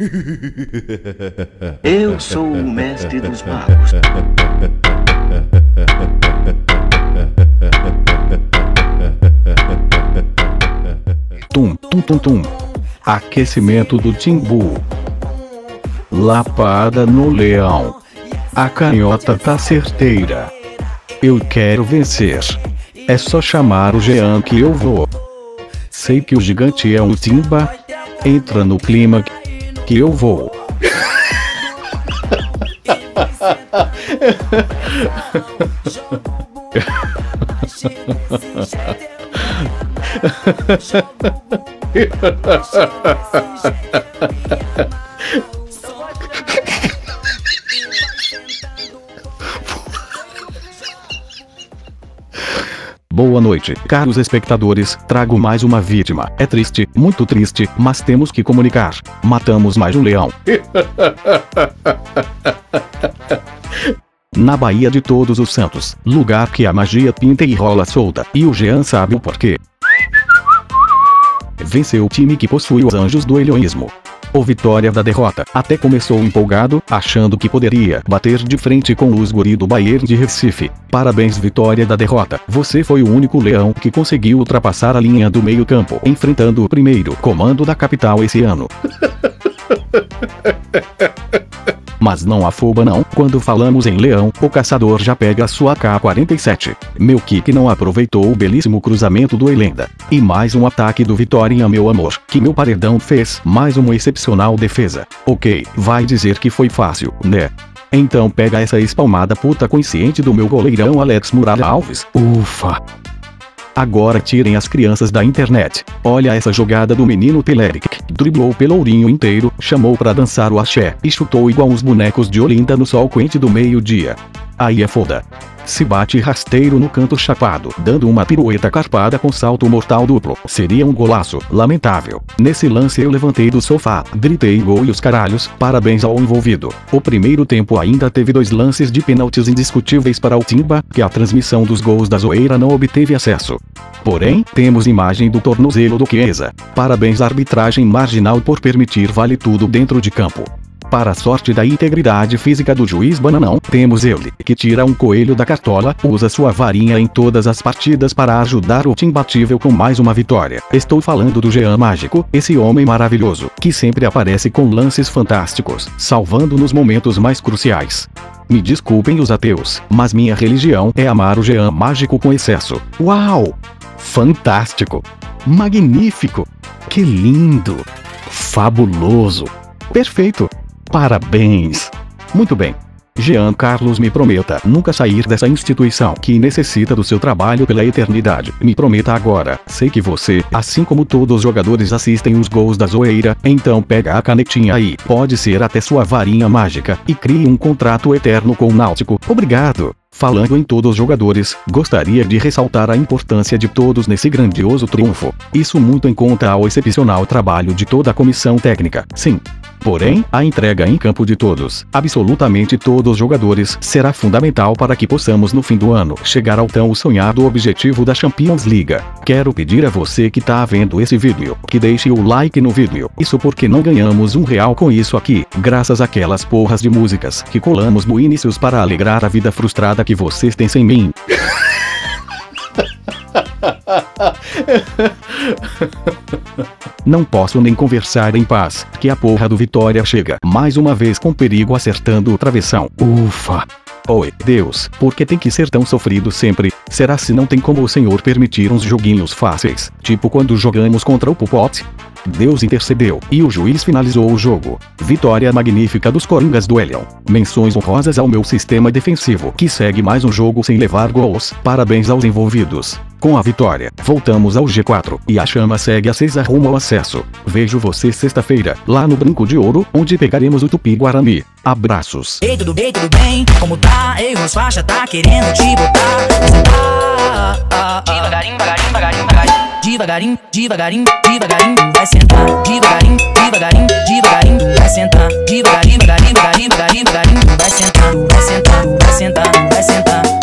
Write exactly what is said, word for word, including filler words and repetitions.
Eu sou o mestre dos magos. Tum, tum, tum, tum. Aquecimento do timbu. Lapada no leão. A canhota tá certeira. Eu quero vencer. É só chamar o Jean que eu vou. Sei que o gigante é um timba. Entra no clima que eu vou. Boa noite, caros espectadores. Trago mais uma vítima. É triste, muito triste, mas temos que comunicar. Matamos mais um leão. Na Baía de Todos os Santos, lugar que a magia pinta e rola solta, e o Jean sabe o porquê. Venceu o time que possui os anjos do heroísmo. O Vitória da derrota até começou empolgado, achando que poderia bater de frente com os guri do Bayern de Recife. Parabéns, Vitória da derrota. Você foi o único leão que conseguiu ultrapassar a linha do meio campo, enfrentando o primeiro comando da capital esse ano. Mas não afoba não, quando falamos em leão, o caçador já pega a sua K quarenta e sete. Meu kick não aproveitou o belíssimo cruzamento do Elenda. E mais um ataque do Vitória, meu amor, que meu paredão fez, mais uma excepcional defesa. Ok, vai dizer que foi fácil, né? Então pega essa espalmada puta consciente do meu goleirão Alex Muralha Alves. Ufa! Agora tirem as crianças da internet. Olha essa jogada do menino Teleric. Driblou pelo ourinho inteiro, chamou pra dançar o axé e chutou igual os bonecos de Olinda no sol quente do meio-dia. Aí é foda. Se bate rasteiro no canto chapado, dando uma pirueta carpada com salto mortal duplo. Seria um golaço, lamentável. Nesse lance eu levantei do sofá, gritei gol e os caralhos, parabéns ao envolvido. O primeiro tempo ainda teve dois lances de pênaltis indiscutíveis para o Timba, que a transmissão dos gols da zoeira não obteve acesso. Porém, temos imagem do tornozelo do Chiesa. Parabéns à arbitragem marginal por permitir vale tudo dentro de campo. Para a sorte da integridade física do juiz Bananão, temos ele, que tira um coelho da cartola, usa sua varinha em todas as partidas para ajudar o imbatível com mais uma vitória. Estou falando do Jean Mágico, esse homem maravilhoso, que sempre aparece com lances fantásticos, salvando nos momentos mais cruciais. Me desculpem os ateus, mas minha religião é amar o Jean Mágico com excesso. Uau! Fantástico! Magnífico! Que lindo! Fabuloso! Perfeito! Parabéns! Muito bem. Jean Carlos, me prometa nunca sair dessa instituição que necessita do seu trabalho pela eternidade. Me prometa agora. Sei que você, assim como todos os jogadores, assistem os gols da zoeira, então pega a canetinha aí, pode ser até sua varinha mágica, e crie um contrato eterno com o Náutico. Obrigado! Falando em todos os jogadores, gostaria de ressaltar a importância de todos nesse grandioso triunfo. Isso muito em conta ao excepcional trabalho de toda a comissão técnica. Sim. Porém, a entrega em campo de todos, absolutamente todos os jogadores, será fundamental para que possamos no fim do ano chegar ao tão sonhado objetivo da Champions League. Quero pedir a você que tá vendo esse vídeo, que deixe o like no vídeo. Isso porque não ganhamos um real com isso aqui, graças àquelas porras de músicas que colamos no início para alegrar a vida frustrada que vocês têm sem mim. Não posso nem conversar em paz, que a porra do Vitória chega mais uma vez com perigo acertando o travessão. Ufa! Oi, Deus, por que tem que ser tão sofrido sempre? Será se não tem como o Senhor permitir uns joguinhos fáceis, tipo quando jogamos contra o Pupote? Deus intercedeu, e o juiz finalizou o jogo. Vitória magnífica dos Coringas do Elion. Menções honrosas ao meu sistema defensivo, que segue mais um jogo sem levar gols. Parabéns aos envolvidos. Com a vitória, voltamos ao G quatro, e a chama segue acesa rumo ao acesso. Vejo você sexta-feira, lá no Brinco de Ouro, onde pegaremos o Tupi-Guarani. Abraços. Ei, tudo bem, tudo bem? Como tá? Ei, os faixa tá querendo te botar. Você tá devagarinho, devagarinho, devagarinho, devagarinho. Devagarinho, devagarinho, devagarinho, vai sentar. Devagarinho, devagarinho, devagarinho, vai sentar. Devagarinho, devagarinho, devagarinho, devagarinho, vai sentar, vai sentar, vai sentar, vai sentar.